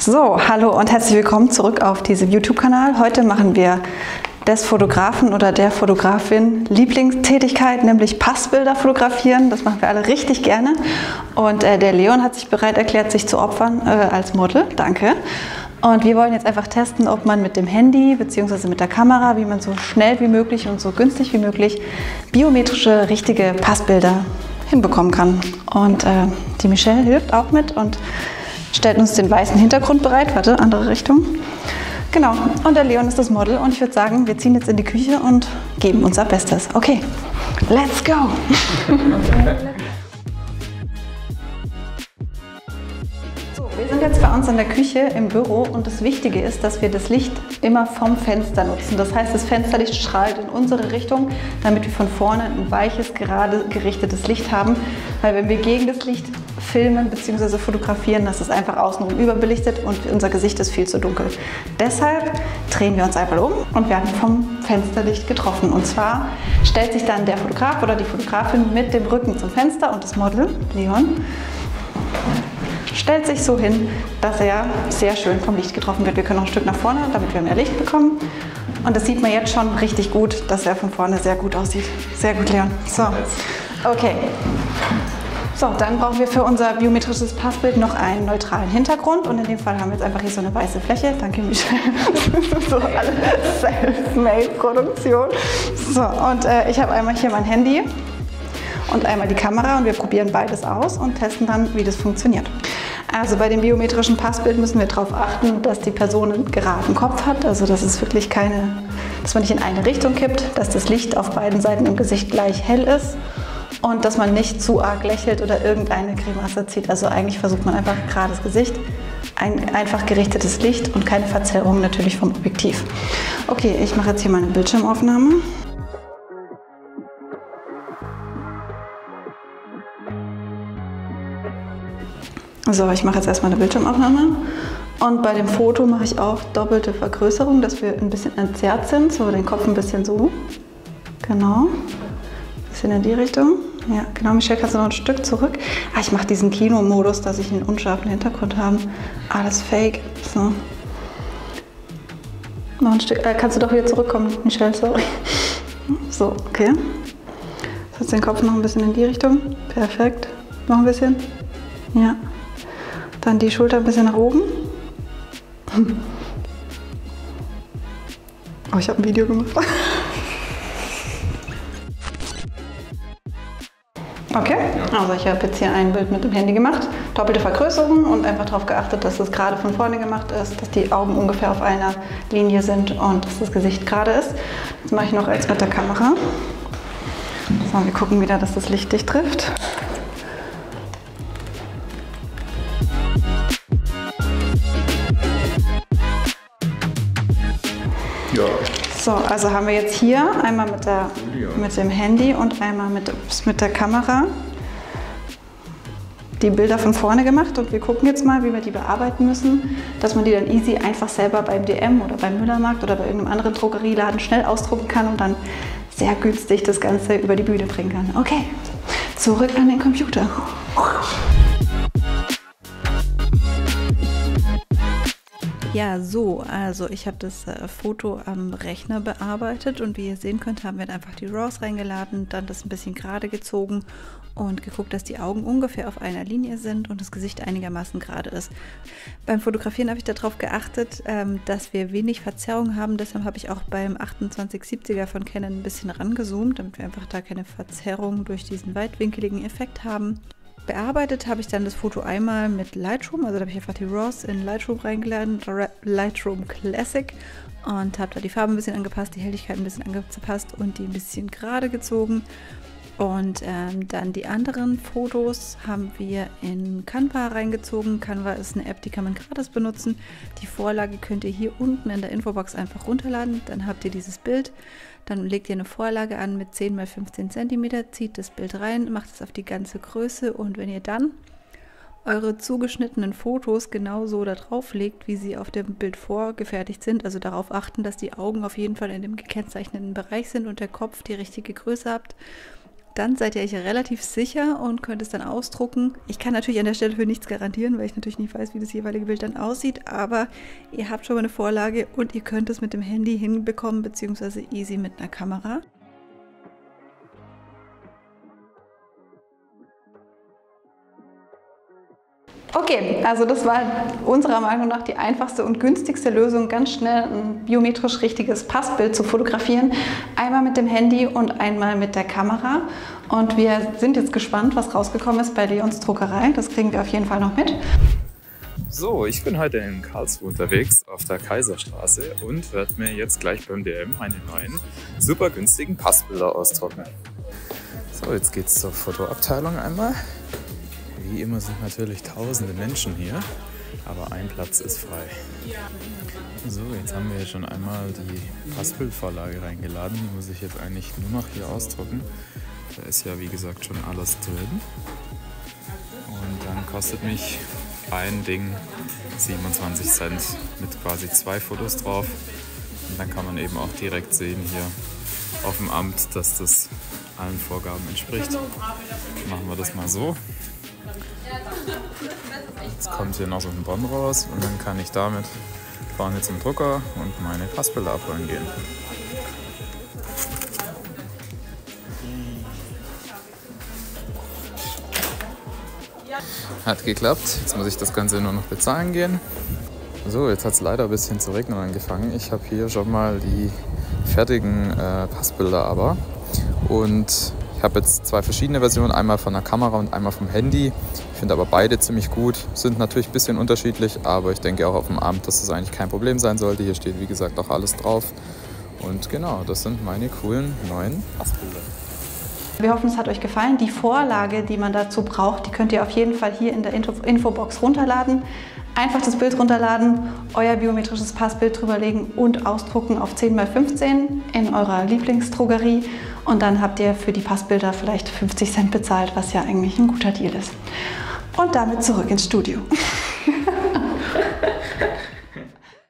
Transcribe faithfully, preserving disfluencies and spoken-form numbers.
So, hallo und herzlich willkommen zurück auf diesem YouTube-Kanal. Heute machen wir des Fotografen oder der Fotografin Lieblingstätigkeit, nämlich Passbilder fotografieren. Das machen wir alle richtig gerne. Und äh, der Leon hat sich bereit erklärt, sich zu opfern äh, als Model. Danke. Und wir wollen jetzt einfach testen, ob man mit dem Handy bzw. mit der Kamera, wie man so schnell wie möglich und so günstig wie möglich biometrische, richtige Passbilder hinbekommen kann. Und äh, die Michelle hilft auch mit und stellt uns den weißen Hintergrund bereit. Warte, andere Richtung. Genau, und der Leon ist das Model und ich würde sagen, wir ziehen jetzt in die Küche und geben unser Bestes. Okay, let's go! So, wir sind jetzt bei uns in der Küche im Büro und das Wichtige ist, dass wir das Licht immer vom Fenster nutzen. Das heißt, das Fensterlicht strahlt in unsere Richtung, damit wir von vorne ein weiches, gerade gerichtetes Licht haben. Weil wenn wir gegen das Licht filmen bzw. fotografieren, das ist einfach außenrum überbelichtet und unser Gesicht ist viel zu dunkel. Deshalb drehen wir uns einmal um und werden vom Fensterlicht getroffen. Und zwar stellt sich dann der Fotograf oder die Fotografin mit dem Rücken zum Fenster und das Model, Leon, stellt sich so hin, dass er sehr schön vom Licht getroffen wird. Wir können noch ein Stück nach vorne, damit wir mehr Licht bekommen. Und das sieht man jetzt schon richtig gut, dass er von vorne sehr gut aussieht. Sehr gut, Leon. So, okay. So, dann brauchen wir für unser biometrisches Passbild noch einen neutralen Hintergrund und in dem Fall haben wir jetzt einfach hier so eine weiße Fläche. Danke, Michelle. Das ist so alle Self-Made-Produktion. So, und äh, ich habe einmal hier mein Handy und einmal die Kamera und wir probieren beides aus und testen dann, wie das funktioniert. Also bei dem biometrischen Passbild müssen wir darauf achten, dass die Person einen geraden Kopf hat, also dass es wirklich keine, dass man nicht in eine Richtung kippt, dass das Licht auf beiden Seiten im Gesicht gleich hell ist. Und dass man nicht zu arg lächelt oder irgendeine Grimasse zieht. Also eigentlich versucht man einfach gerades Gesicht, ein einfach gerichtetes Licht und keine Verzerrung natürlich vom Objektiv. Okay, ich mache jetzt hier meine Bildschirmaufnahme. So, ich mache jetzt erstmal eine Bildschirmaufnahme. Und bei dem Foto mache ich auch doppelte Vergrößerung, dass wir ein bisschen entzerrt sind. So, den Kopf ein bisschen so. Genau. Bisschen in die Richtung. Ja, genau. Michelle, kannst du noch ein Stück zurück? Ah, ich mache diesen Kinomodus, dass ich einen unscharfen Hintergrund habe. Alles fake. So. Noch ein Stück. Äh, kannst du doch wieder zurückkommen, Michelle, sorry. So, okay. Setz den Kopf noch ein bisschen in die Richtung. Perfekt. Noch ein bisschen. Ja. Dann die Schulter ein bisschen nach oben. Oh, ich habe ein Video gemacht. Okay, also ich habe jetzt hier ein Bild mit dem Handy gemacht, doppelte Vergrößerung und einfach darauf geachtet, dass es gerade von vorne gemacht ist, dass die Augen ungefähr auf einer Linie sind und dass das Gesicht gerade ist. Das mache ich noch als mit der Kamera. So, wir gucken wieder, dass das Licht dich trifft. Ja. So, also haben wir jetzt hier einmal mit, der, mit dem Handy und einmal mit, mit der Kamera die Bilder von vorne gemacht und wir gucken jetzt mal, wie wir die bearbeiten müssen, dass man die dann easy einfach selber beim D M oder beim Müllermarkt oder bei irgendeinem anderen Drogerieladen schnell ausdrucken kann und dann sehr günstig das Ganze über die Bühne bringen kann. Okay, zurück an den Computer. Ja, so, also ich habe das äh, Foto am Rechner bearbeitet und wie ihr sehen könnt, haben wir einfach die RAWs reingeladen, dann das ein bisschen gerade gezogen und geguckt, dass die Augen ungefähr auf einer Linie sind und das Gesicht einigermaßen gerade ist. Beim Fotografieren habe ich darauf geachtet, ähm, dass wir wenig Verzerrung haben, deshalb habe ich auch beim achtundzwanzig siebziger von Canon ein bisschen rangezoomt, damit wir einfach da keine Verzerrung durch diesen weitwinkeligen Effekt haben. Bearbeitet habe ich dann das Foto einmal mit Lightroom, also da habe ich einfach die RAWs in Lightroom reingeladen, Lightroom Classic und habe da die Farbe ein bisschen angepasst, die Helligkeit ein bisschen angepasst und die ein bisschen gerade gezogen. Und ähm, dann die anderen Fotos haben wir in Canva reingezogen. Canva ist eine App, die kann man gratis benutzen. Die Vorlage könnt ihr hier unten in der Infobox einfach runterladen. Dann habt ihr dieses Bild. Dann legt ihr eine Vorlage an mit zehn mal fünfzehn Zentimeter, zieht das Bild rein, macht es auf die ganze Größe und wenn ihr dann eure zugeschnittenen Fotos genauso da drauf legt, wie sie auf dem Bild vorgefertigt sind, also darauf achten, dass die Augen auf jeden Fall in dem gekennzeichneten Bereich sind und der Kopf die richtige Größe habt, dann seid ihr euch relativ sicher und könnt es dann ausdrucken. Ich kann natürlich an der Stelle für nichts garantieren, weil ich natürlich nicht weiß, wie das jeweilige Bild dann aussieht, aber ihr habt schon mal eine Vorlage und ihr könnt es mit dem Handy hinbekommen, beziehungsweise easy mit einer Kamera. Okay, also das war unserer Meinung nach die einfachste und günstigste Lösung, ganz schnell ein biometrisch richtiges Passbild zu fotografieren. Einmal mit dem Handy und einmal mit der Kamera. Und wir sind jetzt gespannt, was rausgekommen ist bei Leons Druckerei. Das kriegen wir auf jeden Fall noch mit. So, ich bin heute in Karlsruhe unterwegs auf der Kaiserstraße und werde mir jetzt gleich beim D M meine neuen super günstigen Passbilder ausdrucken. So, jetzt geht's zur Fotoabteilung einmal. Wie immer sind natürlich tausende Menschen hier, aber ein Platz ist frei. So, jetzt haben wir schon einmal die Passbildvorlage reingeladen. Die muss ich jetzt eigentlich nur noch hier ausdrucken. Da ist ja wie gesagt schon alles drin. Und dann kostet mich ein Ding siebenundzwanzig Cent mit quasi zwei Fotos drauf. Und dann kann man eben auch direkt sehen hier auf dem Amt, dass das allen Vorgaben entspricht. Machen wir das mal so. Jetzt kommt hier noch so ein Bon raus und dann kann ich damit vorne zum Drucker und meine Passbilder abholen gehen. Hat geklappt, jetzt muss ich das Ganze nur noch bezahlen gehen. So, jetzt hat es leider ein bisschen zu regnen angefangen. Ich habe hier schon mal die fertigen äh, Passbilder aber und ich habe jetzt zwei verschiedene Versionen, einmal von der Kamera und einmal vom Handy. Ich finde aber beide ziemlich gut, sind natürlich ein bisschen unterschiedlich, aber ich denke auch auf dem Abend, dass das eigentlich kein Problem sein sollte. Hier steht wie gesagt auch alles drauf. Und genau, das sind meine coolen neuen Passbilder. Wir hoffen, es hat euch gefallen. Die Vorlage, die man dazu braucht, die könnt ihr auf jeden Fall hier in der Infobox runterladen. Einfach das Bild runterladen, euer biometrisches Passbild drüberlegen und ausdrucken auf zehn mal fünfzehn in eurer Lieblingsdrogerie. Und dann habt ihr für die Passbilder vielleicht fünfzig Cent bezahlt, was ja eigentlich ein guter Deal ist. Und damit zurück ins Studio.